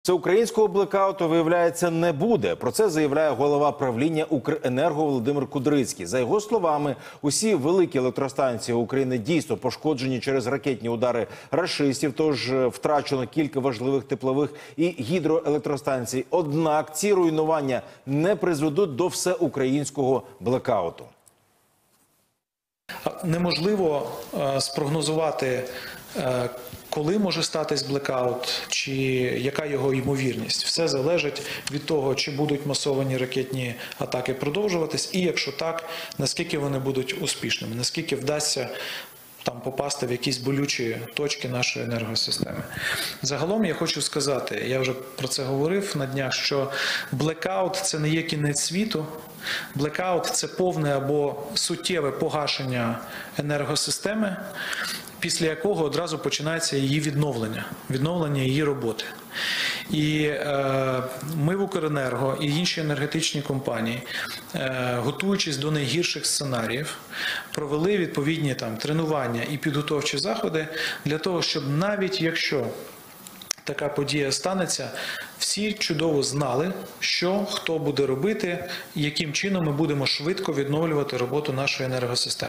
Всеукраїнського блекауту, виявляється, не буде. Про це заявляє голова правління «Укренерго» Володимир Кудрицький. За його словами, усі великі електростанції України дійсно пошкоджені через ракетні удари рашистів, тож втрачено кілька важливих теплових і гідроелектростанцій. Однак ці руйнування не призведуть до всеукраїнського блекауту. Неможливо спрогнозувати, коли може статись блекаут, чи яка його ймовірність. Все залежить від того, чи будуть масовані ракетні атаки продовжуватись, і якщо так, наскільки вони будуть успішними, наскільки вдасться попасти в якісь болючі точки нашої енергосистеми. Загалом я хочу сказати, я вже про це говорив на днях, що блекаут – це не є кінець світу. Блекаут – це повне або суттєве погашення енергосистеми, після якого одразу починається її відновлення її роботи. І ми в «Укренерго» і інші енергетичні компанії, готуючись до найгірших сценаріїв, провели відповідні тренування і підготовчі заходи для того, щоб навіть якщо така подія станеться, всі чудово знали, що, хто буде робити, яким чином ми будемо швидко відновлювати роботу нашої енергосистеми.